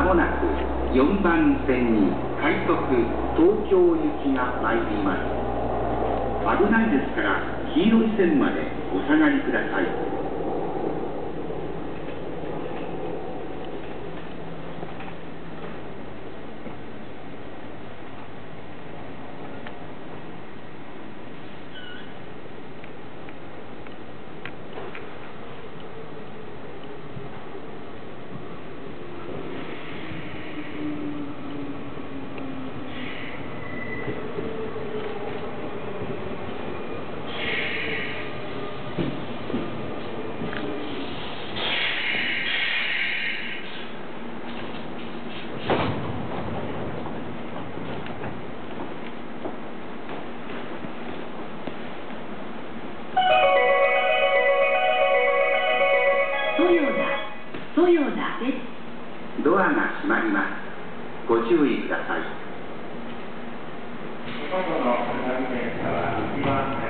もなく4番線に快速東京行きが参ります。危ないですから黄色い線までお下がりください。 豊田です。 ドアが閉まります。ご注意ください。 外の下り電車は1番線